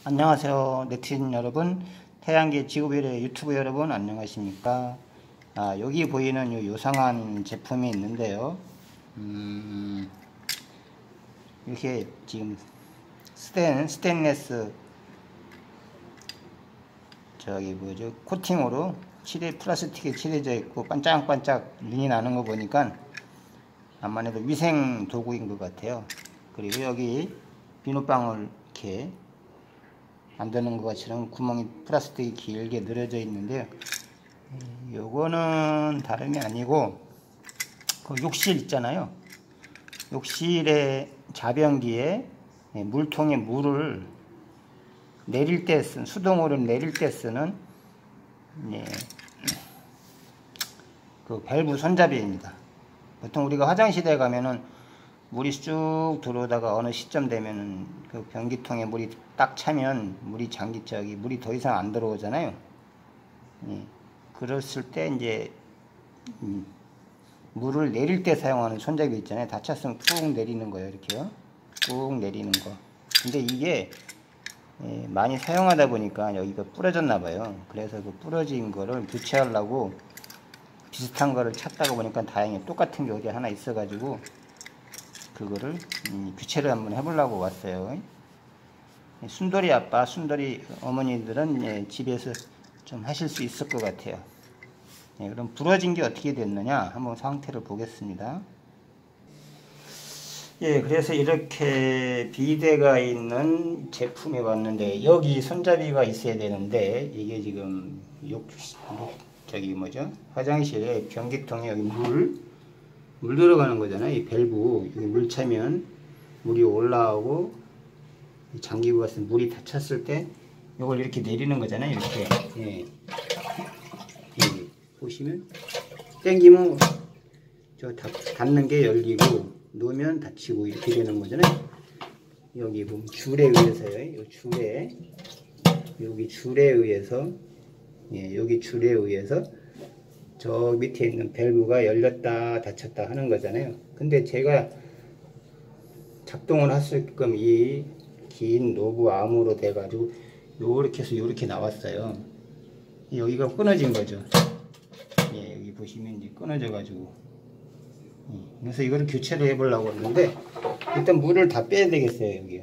안녕하세요 네티즌 여러분, 태양계 지구별의 유튜브 여러분 안녕하십니까. 여기 보이는 요상한 제품이 있는데요, 이렇게 지금 스테인레스 코팅으로 플라스틱에 칠해져 있고 반짝반짝 눈이 나는 거 보니까 아무래도 위생 도구인 것 같아요. 그리고 여기 비누방울 이렇게 만드는 것처럼 구멍이 플라스틱이 길게 늘어져 있는데요, 요거는 다름이 아니고 그 욕실 있잖아요. 욕실의 자변기에 물통에 물을 내릴 때 쓴, 수동으로 내릴 때 쓰는 그 밸브 손잡이입니다. 보통 우리가 화장실에 가면은 물이 쭉 들어오다가 어느 시점 되면은 그 변기통에 물이 딱 차면 물이 물이 더 이상 안 들어오잖아요. 그랬을 때 이제 물을 내릴 때 사용하는 손잡이 있잖아요. 다 찼으면 꾹 내리는 거예요. 이렇게요. 꾹 내리는 거. 근데 이게 많이 사용하다 보니까 여기가 부러졌나 봐요. 그래서 그 부러진 거를 교체하려고 비슷한 거를 찾다가 보니까 다행히 똑같은 게 어디 하나 있어 가지고 그거를 교체를 한번 해보려고 왔어요. 순돌이 아빠, 순돌이 어머니들은 집에서 좀 하실 수 있을 것 같아요. 그럼 부러진 게 어떻게 됐느냐 한번 상태를 보겠습니다. 그래서 이렇게 비데가 있는 제품이 왔는데, 여기 손잡이가 있어야 되는데 이게 지금 화장실에 변기통에 여기 물 들어가는 거잖아요. 이 밸브, 여기 물 차면 물이 올라오고 잠기고 가서 물이 다 찼을 때 이걸 이렇게 내리는 거잖아요. 이렇게. 보시면 당기면 저 닫는 게 열리고 놓으면 닫히고 이렇게 되는 거잖아요. 여기 보면 줄에 의해서요. 여기 줄에 의해서 여기 줄에 의해서 저 밑에 있는 밸브가 열렸다 닫혔다 하는 거잖아요. 근데 제가 작동을 하게끔 이 긴 노브 암으로 돼 가지고 요렇게 해서 요렇게 나왔어요. 여기가 끊어진 거죠. 여기 보시면 이제 끊어져 가지고, 그래서 이거를 교체를 해 보려고 했는데 일단 물을 다 빼야 되겠어요. 여기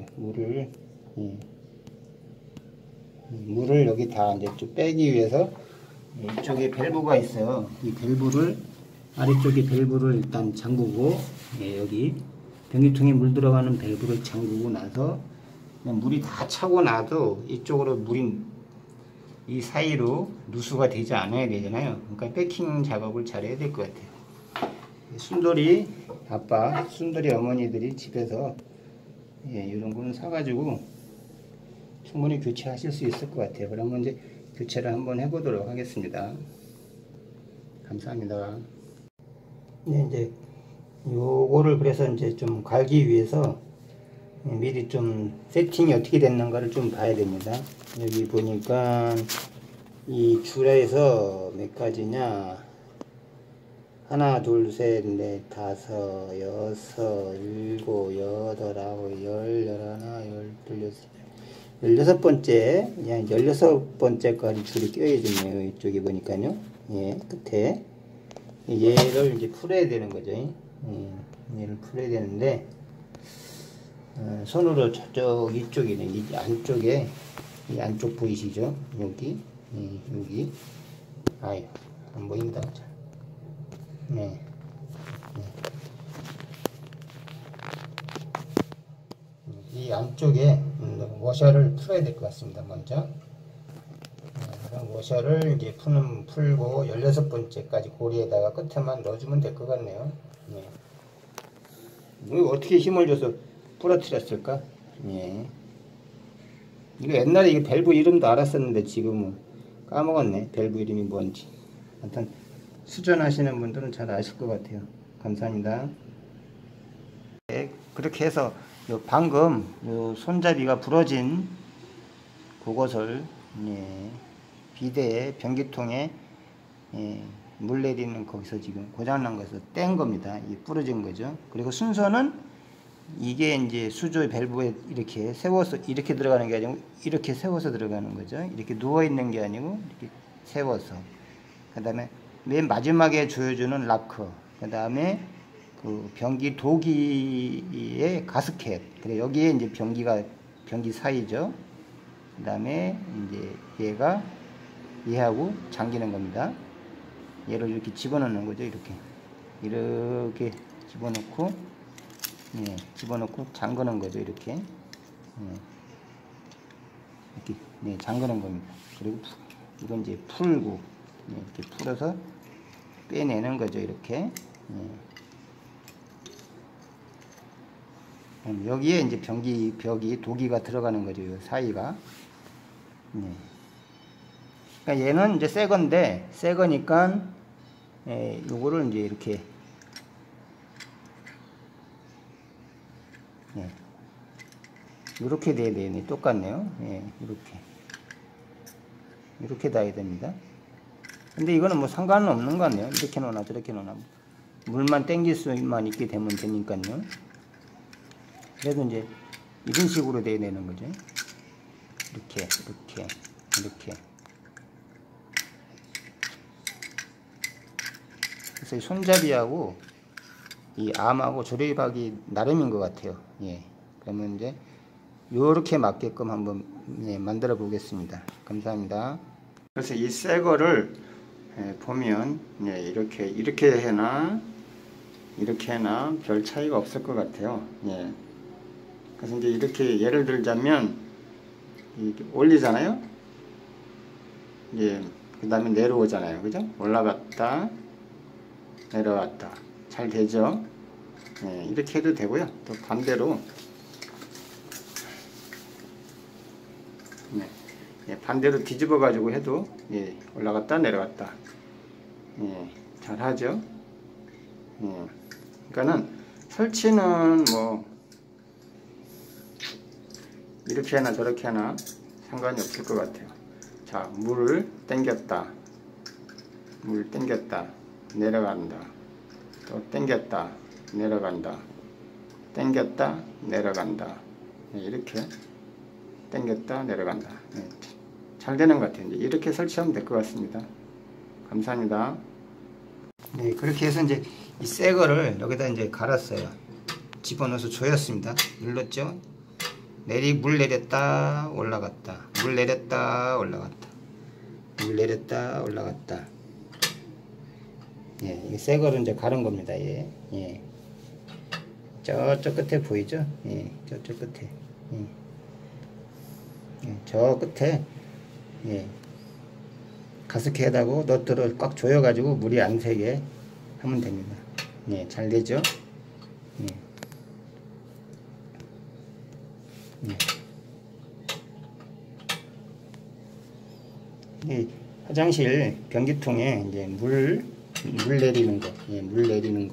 물을 여기 다 이제 좀 빼기 위해서 이쪽에 밸브가 있어요. 이 밸브를, 아래쪽에 밸브를 일단 잠그고, 여기 변기통에 물 들어가는 밸브를 잠그고 나서 그냥 물이 다 차고 나도 이쪽으로 물이 이 사이로 누수가 되지 않아야 되잖아요. 그러니까 패킹 작업을 잘 해야 될 것 같아요. 순돌이 아빠, 순돌이 어머니들이 집에서 이런 거는 사가지고 충분히 교체하실 수 있을 것 같아요. 그러면 이제 교체를 한번 해보도록 하겠습니다. 감사합니다. 이제 요거를 그래서 이제 좀 갈기 위해서 미리 좀 세팅이 어떻게 됐는가를 좀 봐야 됩니다. 여기 보니까 이 줄에서 몇 가지냐, 하나 둘셋넷 다섯 여섯 일곱 여덟 아홉 열 열하나 열둘 열여섯 번째, 그냥 16번째까지 줄이 껴있네요. 이쪽에 보니까요. 끝에 얘를 이제 풀어야 되는 거죠. 얘를 풀어야 되는데 손으로 저쪽 이쪽이네. 이 안쪽에, 이 안쪽 보이시죠? 여기 여기 아유 안 보인다. 이 안쪽에 워셔를 풀어야 될 것 같습니다. 먼저 워셔를 이제 풀고 16번째까지 고리에다가 끝에만 넣어주면 될 것 같네요. 이거 어떻게 힘을 줘서 부러뜨렸을까? 이거 옛날에 이거 밸브 이름도 알았었는데 지금은 까먹었네. 밸브 이름이 뭔지. 하여튼 수전하시는 분들은 잘 아실 것 같아요. 감사합니다. 그렇게 해서 방금 손잡이가 부러진 그것을 비데에 변기통에 물 내리는 거기서 지금 고장난 것에서 뗀 겁니다. 이 부러진 거죠. 그리고 순서는 이게 이제 수조 밸브에 이렇게 세워서 이렇게 들어가는 게 아니고 이렇게 세워서 들어가는 거죠. 이렇게 누워 있는 게 아니고 이렇게 세워서. 그다음에 맨 마지막에 조여주는 락커. 그다음에 그 변기 도기의 가스켓. 그래 여기에 이제 변기 사이죠. 그다음에 이제 얘하고 잠기는 겁니다. 얘를 이렇게 집어넣는 거죠. 이렇게 집어넣고, 집어넣고 잠그는 거죠. 이렇게 잠그는 겁니다. 그리고 이건 이제 풀고 이렇게 풀어서 빼내는 거죠. 이렇게. 여기에 이제 벽이 도기가 들어가는 거죠. 이 사이가. 그러니까 얘는 이제 새 거니까, 요거를 이제 이렇게 돼야 되네. 똑같네요. 이렇게 놔야 됩니다. 근데 이거는 뭐 상관은 없는 거 같네요. 이렇게 놓나 저렇게 놓나. 물만 땡길 수만 있게 되면 되니까요. 그래도 이제 이런 식으로 돼야 되는 거죠. 이렇게. 그래서 이 손잡이하고 이 암하고 조립하기 나름인 것 같아요. 그러면 이제 요렇게 맞게끔 한번 만들어 보겠습니다. 감사합니다. 그래서 이 새 거를 보면 이렇게 해나 이렇게 해나 별 차이가 없을 것 같아요. 그래서 이제 이렇게 예를 들자면 이렇게 올리잖아요. 그 다음에 내려오잖아요. 그죠? 올라갔다 내려갔다 잘 되죠? 이렇게 해도 되고요. 또 반대로 반대로 뒤집어 가지고 해도 올라갔다 내려갔다 잘 하죠. 그러니까는 설치는 뭐 이렇게 하나 저렇게 하나 상관이 없을 것 같아요. 자, 물을 당겼다 내려간다, 또 당겼다 내려간다, 당겼다 내려간다, 이렇게 당겼다 내려간다. 잘 되는 것 같아요. 이렇게 설치하면 될 것 같습니다. 감사합니다. 그렇게 해서 이제 이 새 거를 여기다 이제 갈았어요. 집어넣어서 조였습니다. 눌렀죠? 물 내렸다 올라갔다, 물 내렸다 올라갔다, 물 내렸다 올라갔다. 이 새 거를 이제 가른 겁니다. 저쪽 끝에 보이죠? 저쪽 끝에. 저 끝에 가스켓하고 너트를 꽉 조여가지고 물이 안 새게 하면 됩니다. 잘 되죠? 이 화장실 변기통에 이제 물 내리는 거, 물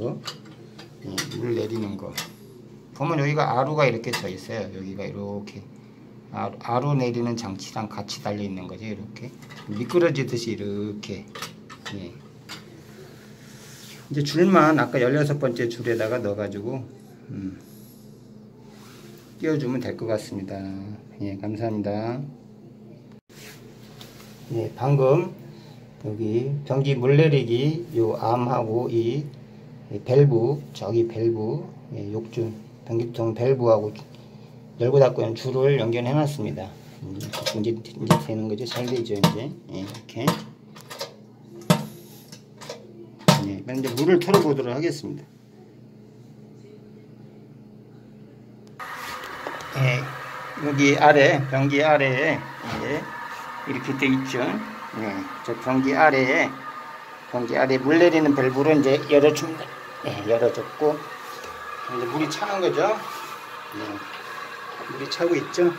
내리는 거. 보면 여기가 아루가 이렇게 져 있어요. 여기가 이렇게 아루 내리는 장치랑 같이 달려 있는 거죠. 이렇게 미끄러지듯이 이렇게. 이제 줄만 아까 16번째 줄에다가 넣어가지고 끼워주면 될 것 같습니다. 감사합니다. 방금 여기 변기 물내리기 요 암하고 이 밸브, 저기 밸브, 욕줄 변기통 밸브하고 열고 닫고 있는 줄을 연결해 놨습니다. 이제 되는 거죠. 잘 되죠. 이제 이렇게. 이제 물을 털어 보도록 하겠습니다. 여기 아래, 변기 아래에 이렇게 돼 있죠. 저 변기 아래에 물 내리는 밸브로 이제 열어줍니다. 열어줬고 이제 물이 차는 거죠. 물이 차고 있죠.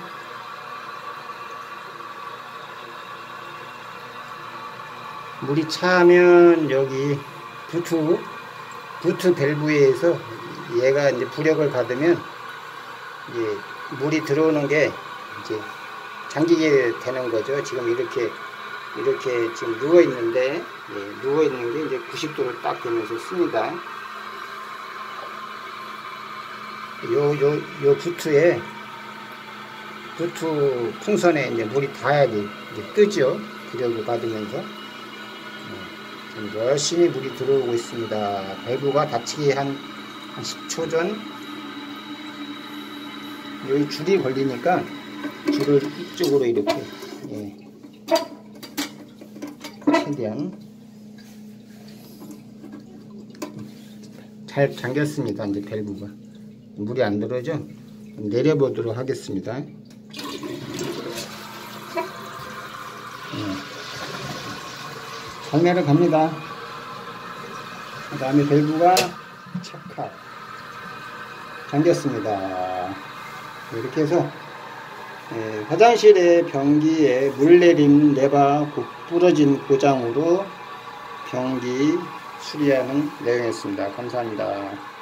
물이 차면 여기 부트 밸브에서 얘가 이제 부력을 받으면 이제 물이 들어오는 게 이제 잠기게 되는 거죠. 지금 이렇게 지금 누워 있는데 누워 있는 게 이제 90도로 딱 되면서 씁니다. 요 부트 풍선에 이제 물이 닿아야지 이제 뜨죠. 기력을 받으면서. 지금 열심히 물이 들어오고 있습니다. 밸브가 닫히기 한 10초 전. 여기 줄이 걸리니까 줄을 이쪽으로 이렇게, 예, 최대한 잘 잠겼습니다. 이제 밸브가 물이 안 들어오죠. 내려보도록 하겠습니다. 잘 내려갑니다. 그 다음에 밸브가 착각 잠겼습니다. 이렇게 해서 화장실의 변기에 물 내림 레바 부러진 고장으로 변기 수리하는 내용이었습니다. 감사합니다.